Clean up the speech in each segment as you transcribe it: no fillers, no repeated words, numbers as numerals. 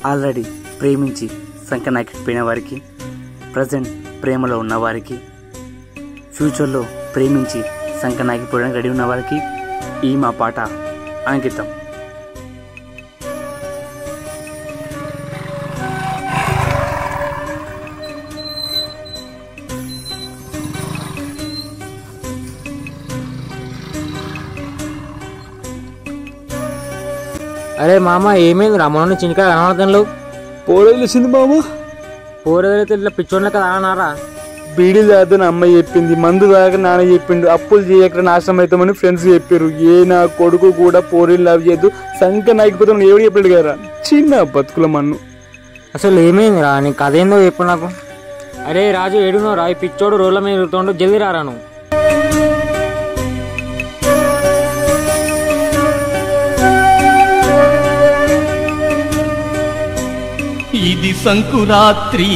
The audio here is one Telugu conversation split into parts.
ఆల్రెడీ ప్రేమించి సంకనాకిపోయిన వారికి, ప్రజెంట్ ప్రేమలో ఉన్నవారికి, ఫ్యూచర్లో ప్రేమించి సంకనాకిపోవడానికి రెడీ ఉన్న వారికి ఈ మా పాట అంకితం. అరే మామ, ఏమైంది రా? మొన్న చిన్నకా కనబడతాను. పోరేసింది మామ. పోరేదైతే ఇట్లా పిచ్చోళ్ళ కదా అన్నారా? బీడీలు తాగుతాను అమ్మాయి చెప్పింది, మందు తాగ నాన్న చెప్పిండు, అప్పులు చేయక నాశనం అవుతామని ఫ్రెండ్స్ చెప్పారు. నా కొడుకు కూడా పోరీలు లవ్ చేయద్దు, సంఖ్య నాయకపోతే ఎవడు చెప్పాడు కదా. చిన్న బతుకుల మన్ను. అసలు ఏమైంది రా? నీకు అదేందో చెప్పు నాకు. అరే రాజు, ఏడునో రా? ఈ పిచ్చోడు రోడ్ల మీద ఎదుగుతుండో, జల్దీ రారా నువ్వు. ఇది సంకురాత్రి,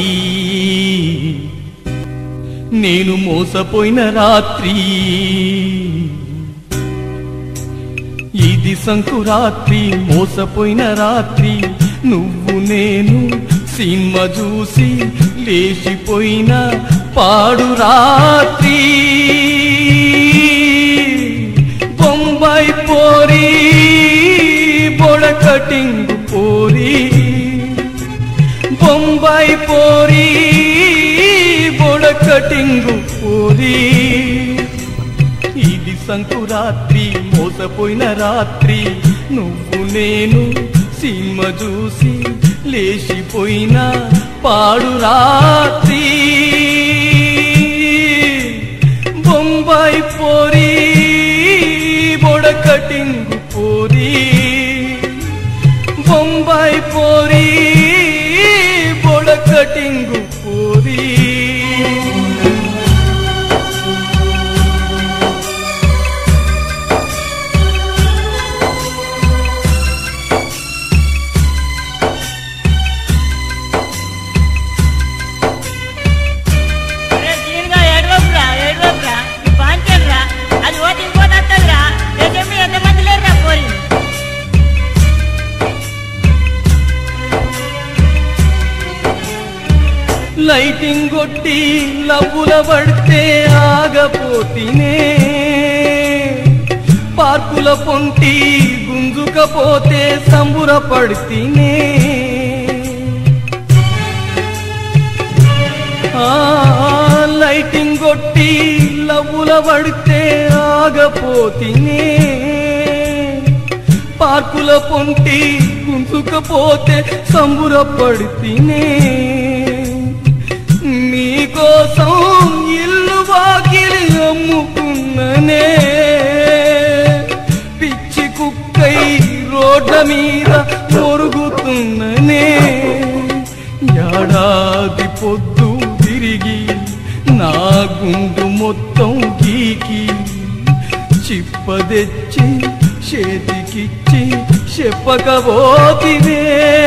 నేను మోసపోయిన రాత్రి. ఇది సంకురాత్రి, మోసపోయిన రాత్రి. నువ్వు నేను సినిమా చూసి లేచిపోయిన పాడు రాత్రి. బొంబాయి పోరి, బొడ కటింగ్ పోరి, బొంబాయి పోరి, బొడ కటింగు పోరి. ఇది సంకురాత్రి, మోసపోయిన రాత్రి. నువ్వు నేను సినిమా చూసి లేచిపోయిన పాడు రాత్రి. బొంబాయి పోరి, బొడ కటింగు పోరి, బొంబాయి పోరి, బొడ కటింగు పోరి. లైటింగ్ కొట్టి లవ్వుల పడితే ఆగపోతినే, పార్కుల పొంటి గుంజుకపోతే సంబుర పడితేనే. లైటింగ్ కొట్టి లవ్వుల పడితే ఆగపోతినే, పార్కుల పొంటి గుంజుకపోతే సంబుర పడితేనే. నీకోసం ఇల్లు వాకిలి అమ్ముకున్ననే, పిచ్చి కుక్కై రోడ్ల మీద మొరుగుతున్ననే. ఏడాది పొద్దు తిరిగి నా గుండు మొత్తం గీకి, చిప్ప తెచ్చి చేతికిచ్చి చెప్పకపోతినే.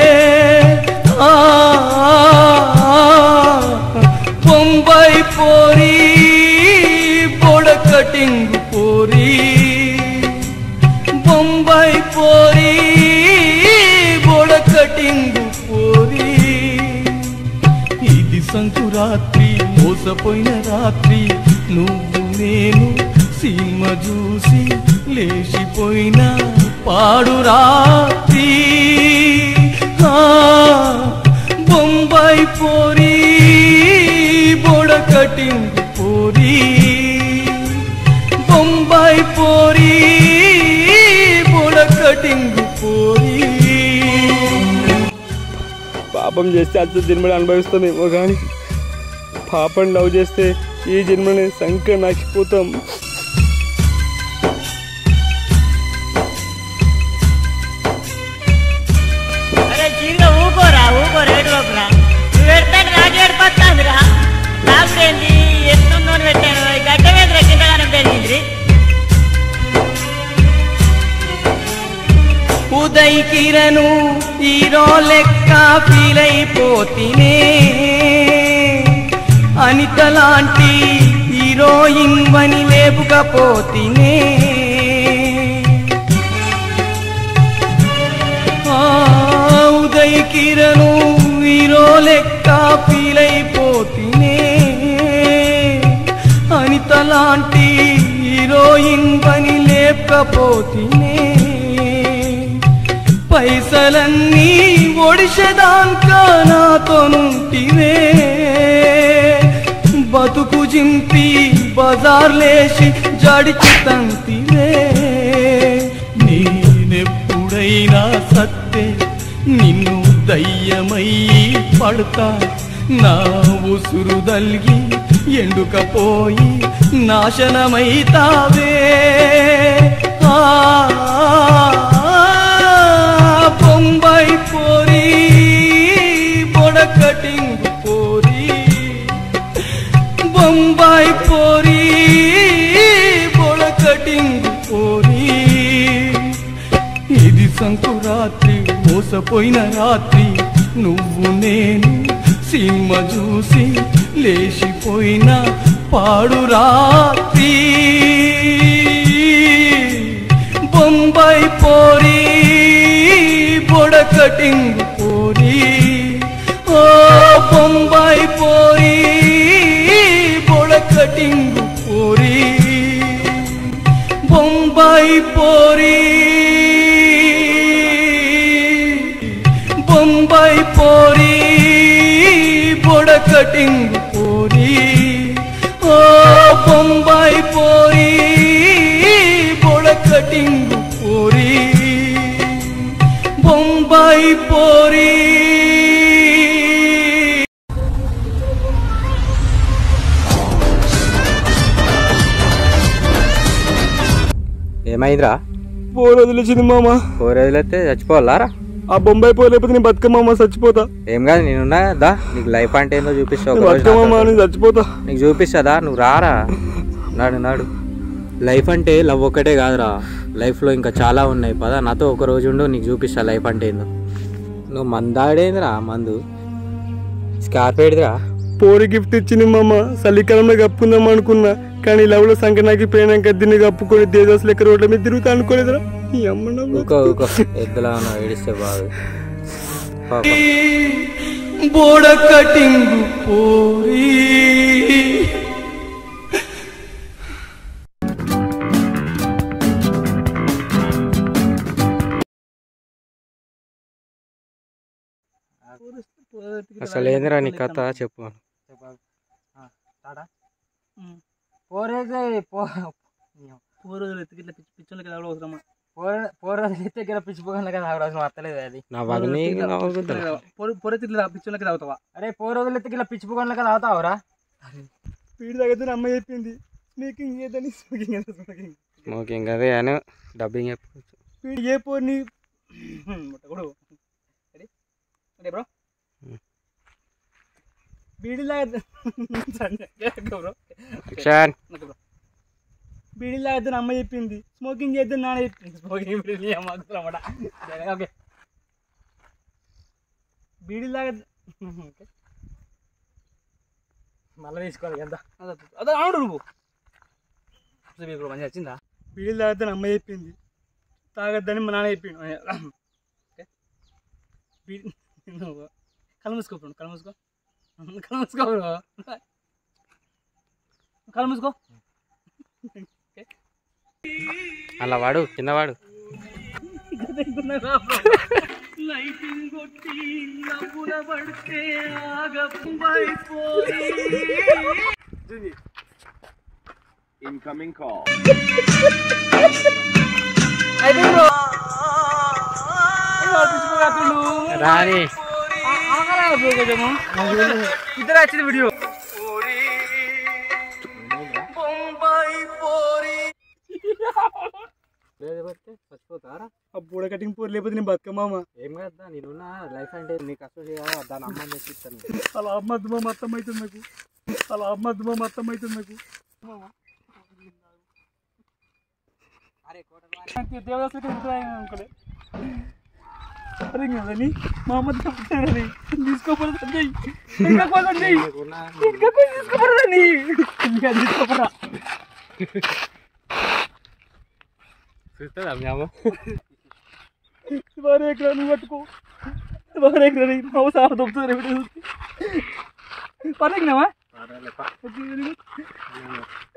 బొంబాయి పోరి, బొడ కటింగ్ పోరి, బొంబాయి పోరి, బొడ కటింగ్ పోరి. ఇది సంకురాత్రి, మోసపోయిన రాత్రి. నువ్వు నేను సినిమా చూసి లేచిపోయిన పాడు రాత్రి. బొంబాయి పోరి, బొడ కటింగ్ పోరి, బొంబాయి పోరి, బొడ కటింగ్ పోరి. పాపం చేస్తే అచ్చ జన్మని అనుభవిస్తామేమో కానీ, పాపం లవ్ చేస్తే ఈ జన్మని సంఖ్య నాకిపోతాం. ఉదయ్ కిరణు హీరో లెక్క ఫీల్ అయిపోతినే, అనిత లాంటి హీరోయిన్ వని లేపుకపోతినే. పైకిరను హీరో లెక్క ఫీలైపోతినే అనితలాంటి హీరోయిన్ పని లేకపోతినే పైసలన్నీ ఒడిషెదాన్కా నాతోనుంటివే బతుకు జింపి బజార్లేసి జడికి తంతివే నేనెప్పుడైనా సత్తే నిన్ను దయ్యమయ్యి పడతా నా ఉసురు దల్గి ఎండుకపోయి నాశనమైతావే బొంబాయి పోరి బొడకటింగు పోరి బొంబాయి పోరి బొడకటింగు పోరి ఇది సంకురాత్రి మోసపోయిన రాత్రి నువ్వు నేను సినిమా చూసి లేచిపోయిన పాడు రాత్రి బొంబాయి పోరి బొడకటింగు పోరి ఓ బొంబాయి పోరి బొడకటింగు పోరి బొంబాయి పోరి బొంబాయి పోరి బొడకటింగు పోరి ఓ బొంబాయి పోరి బొడకటింగు పోరి బొంబాయి పోరి ఏమైందిరా? పోరు వదిలేసింది మామ. పోరు వదిలేస్తే చచ్చిపోవాలారా? ఆ బొంబాయి పోలేకపోతే నేను బతుకమ్మ చచ్చిపోతా. ఏం కాదు, నేనున్నా దా, నీకు లైఫ్ అంటే ఏందో చూపిస్తావు. బతుకమ్మ నేను చచ్చిపోతా. నీకు చూపిస్తుందా? నువ్వు రారా, నాడు నాడు. లైఫ్ అంటే లవ్ ఒక్కటే కాదురా, లైఫ్లో ఇంకా చాలా ఉన్నాయి. పదా నాతో ఒక రోజు ఉండు, నీకు చూపిస్తా లైఫ్ అంటే ఏందో. నువ్వు మందాడేందిరా? మందు స్కార్ప్ ఏడిదిరా? పోరి గిఫ్ట్ ఇచ్చింది మామ. చలికాలంలో కప్పుకుందాం అనుకున్నా, కానీ లవ్లో సంకనాకి పోయినాక దీన్ని కప్పుకొని దేదాసు లెక్క రోడ్ల మీద తిరుగుతా అనుకోలేదురా. ఈ అమ్మ ఎద్దులా ఏడిస్తే బాగు. బోడకటింగు పోరి అసలు ఏందిరా నీ కథ చెప్పు. అరే 4 రోజులు ఎత్తుకి ఇలా పిచ్చిపోగల కదా అవుతావురా? స్పీడ్ తగ్గదు అమ్మ చెప్పింది. స్మోకింగ్ ఏదని స్మోకింగ్ అదే అని డబ్బింగ్ చెప్పచ్చు. స్పీడ్ ఏ పోని బ్రో బీడీ లాగద్దని అమ్మ చెప్పింది. స్మోకింగ్ చేద్దాం నాన్న చెప్పింది. స్మోకింగ్ ఓకే బీడీ లాగద్దు మళ్ళీ తీసుకోవాలి ఎంత అదే ఆడు నువ్వు మంచిగా వచ్చిందా? బీడీ తాగద్దని అమ్మ చెప్పింది, తాగద్దని మా నాన్న చెప్పిండు. కళ్ళు మూసుకో కళ్ళు మూసుకో కళ్ళు మూసుకో కళ్ళు మూసుకో. అలా వాడు కింద వాడు. Incoming call. రాని ఇద్దరు వచ్చింది వీడియో. చచ్చిపోతారా? ఆ బూడ కటింగ్ పోరు లేకపోతే నేను బతుకమ్మ. ఏం కదా నేనున్నా లైఫ్ అంటే నీకు అసలు దాని అమ్మని తెచ్చిస్తాను. అలా అమ్మద్దు మా మొత్తం అవుతుంది నాకు. అలా అమ్మద్దు మా మొత్తం అవుతుంది నాకు. దేవదాసులకి అనుకోలే అని మా అమ్మ తీసుకోపోతుందండి. తీసుకోపోతుందండి తీసుకోపోరా. చూస్తుందా మీ అమ్మ? వారు ఎక్కడ నువ్వు పట్టుకో बाहर एक रही माऊ साफ दोपतो रे वीडियो पारे ना